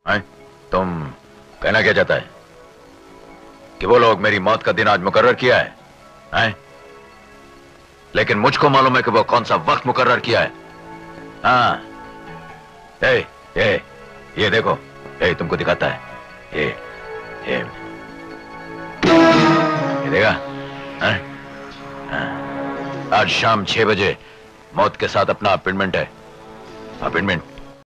हैं? तुम कहना क्या चाहता है कि वो लोग मेरी मौत का दिन आज मुकर्रर किया है, हैं? लेकिन मुझको मालूम है कि वो कौन सा वक्त मुकर्रर किया है। हाँ, ये देखो, तुमको दिखाता है, ये देखा? हाँ? हाँ। आज शाम 6 बजे मौत के साथ अपना अपॉइंटमेंट है। अपॉइंटमेंट